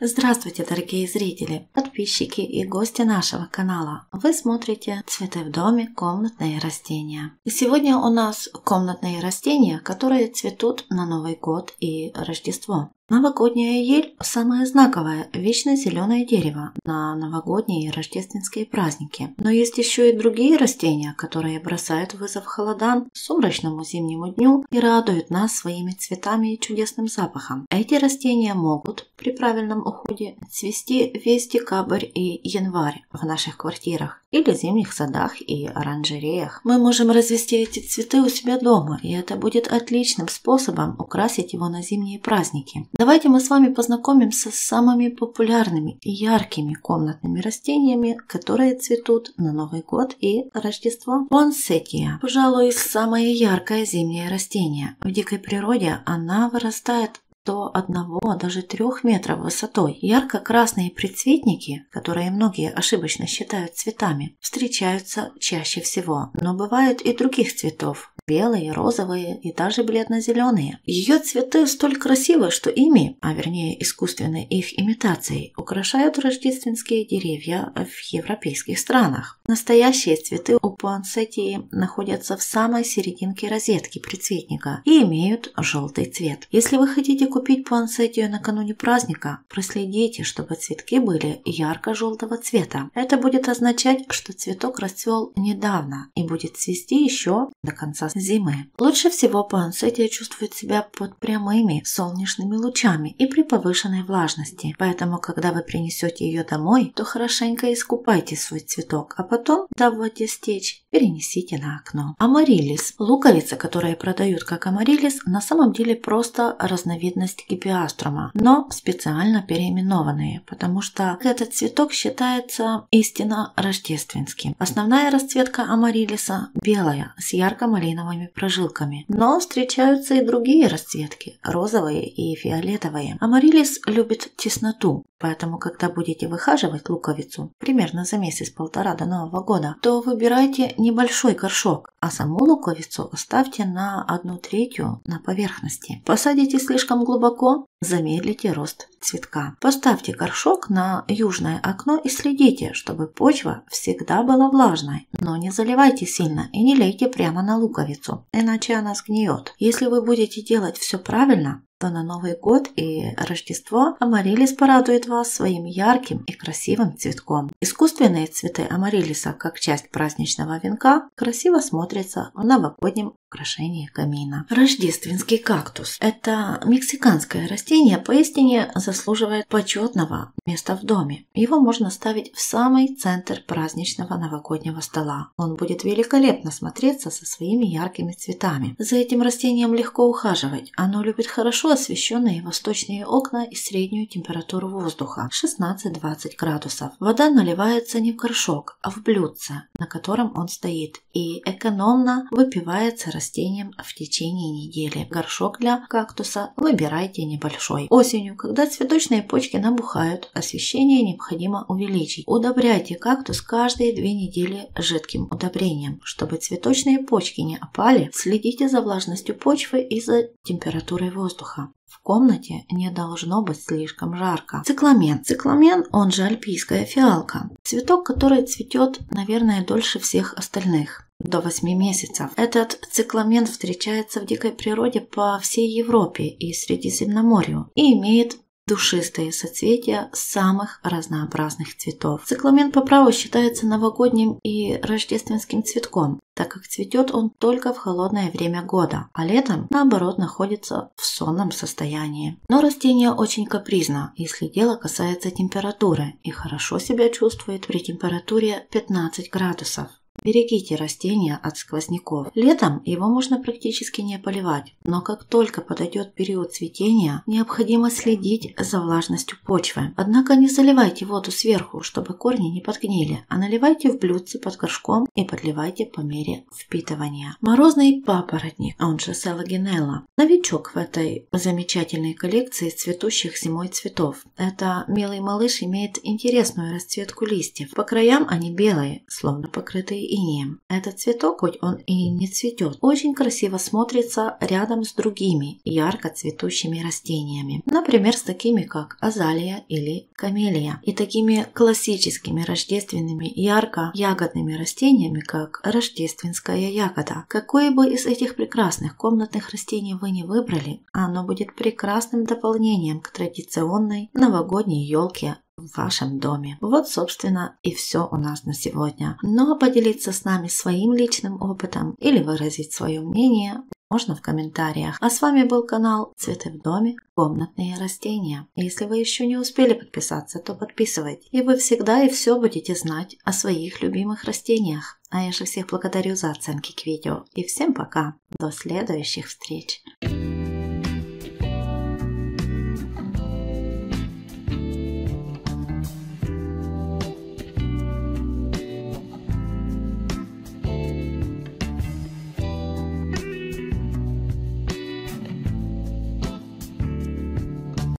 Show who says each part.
Speaker 1: Здравствуйте, дорогие зрители, подписчики и гости нашего канала. Вы смотрите «Цветы в доме. Комнатные растения». И сегодня у нас комнатные растения, которые цветут на Новый год и Рождество. Новогодняя ель – самое знаковое, вечно зеленое дерево на новогодние и рождественские праздники. Но есть еще и другие растения, которые бросают вызов холодам, сумрачному зимнему дню и радуют нас своими цветами и чудесным запахом. Эти растения могут при правильном уходе цвести весь декабрь и январь в наших квартирах или зимних садах и оранжереях. Мы можем развести эти цветы у себя дома, и это будет отличным способом украсить его на зимние праздники. Давайте мы с вами познакомимся с самыми популярными и яркими комнатными растениями, которые цветут на Новый год и Рождество. Пуансетия, пожалуй, самое яркое зимнее растение. В дикой природе она вырастает до 1, даже 3 метров высотой. Ярко-красные предцветники, которые многие ошибочно считают цветами, встречаются чаще всего, но бывают и других цветов. Белые, розовые и даже бледно-зеленые. Ее цветы столь красивы, что ими, а вернее искусственной их имитацией, украшают рождественские деревья в европейских странах. Настоящие цветы у пуансетии находятся в самой серединке розетки предцветника и имеют желтый цвет. Если вы хотите купить пуансетию накануне праздника, проследите, чтобы цветки были ярко-желтого цвета. Это будет означать, что цветок расцвел недавно и будет цвести еще до конца зимы. Лучше всего пуансетия чувствует себя под прямыми солнечными лучами и при повышенной влажности. Поэтому, когда вы принесете ее домой, то хорошенько искупайте свой цветок, а потом, дав воде стечь, перенесите на окно. Амарилис. Луковицы, которые продают как амарилис, на самом деле просто разновидность гипеаструма, но специально переименованные, потому что этот цветок считается истинно рождественским. Основная расцветка амарилиса белая с ярко-малиновыми прожилками, но встречаются и другие расцветки – розовые и фиолетовые. Амарилис любит тесноту, поэтому, когда будете выхаживать луковицу, примерно за месяц-полтора до Нового года, то выбирайте небольшой горшок, а саму луковицу оставьте на 1/3 на поверхности. Посадите слишком глубоко – замедлите рост цветка. Поставьте горшок на южное окно и следите, чтобы почва всегда была влажной, но не заливайте сильно и не лейте прямо на луковицу, иначе она сгниет. Если вы будете делать все правильно, то на Новый год и Рождество амарилис порадует вас своим ярким и красивым цветком. Искусственные цветы амарилиса, как часть праздничного венка, красиво смотрятся в новогоднем украшении камина. Рождественский кактус. Это мексиканское растение, поистине заслуживает почетного места в доме. Его можно ставить в самый центр праздничного новогоднего стола. Он будет великолепно смотреться со своими яркими цветами. За этим растением легко ухаживать. Оно любит хорошо освещенные восточные окна и среднюю температуру воздуха 16-20 градусов. Вода наливается не в горшок, а в блюдце, на котором он стоит, и экономно выпивается растением в течение недели. Горшок для кактуса выбирайте небольшой. Осенью, когда цветочные почки набухают, освещение необходимо увеличить. Удобряйте кактус каждые 2 недели жидким удобрением. Чтобы цветочные почки не опали, следите за влажностью почвы и за температурой воздуха. В комнате не должно быть слишком жарко. Цикламен. Цикламен, он же альпийская фиалка. Цветок, который цветет, наверное, дольше всех остальных. До 8 месяцев. Этот цикламен встречается в дикой природе по всей Европе и Средиземноморью и имеет душистые соцветия самых разнообразных цветов. Цикламен по праву считается новогодним и рождественским цветком, так как цветет он только в холодное время года, а летом, наоборот, находится в сонном состоянии. Но растение очень капризно, если дело касается температуры, и хорошо себя чувствует при температуре 15 градусов. Берегите растения от сквозняков. Летом его можно практически не поливать, но как только подойдет период цветения, необходимо следить за влажностью почвы. Однако не заливайте воду сверху, чтобы корни не подгнили, а наливайте в блюдце под горшком и подливайте по мере впитывания. Морозный папоротник, он же Селагинелла, новичок в этой замечательной коллекции цветущих зимой цветов. Это милый малыш имеет интересную расцветку листьев. По краям они белые, словно покрытые покрытые инеем. Этот цветок, хоть он и не цветет, очень красиво смотрится рядом с другими ярко цветущими растениями. Например, с такими как азалия или камелия. И такими классическими рождественными ярко-ягодными растениями, как рождественская ягода. Какое бы из этих прекрасных комнатных растений вы не выбрали, оно будет прекрасным дополнением к традиционной новогодней елке в вашем доме. Вот, собственно, и все у нас на сегодня. Но поделиться с нами своим личным опытом или выразить свое мнение можно в комментариях. А с вами был канал «Цветы в доме. Комнатные растения». Если вы еще не успели подписаться, то подписывайтесь. И вы всегда и все будете знать о своих любимых растениях. А я же всех благодарю за оценки к видео. И всем пока. До следующих встреч.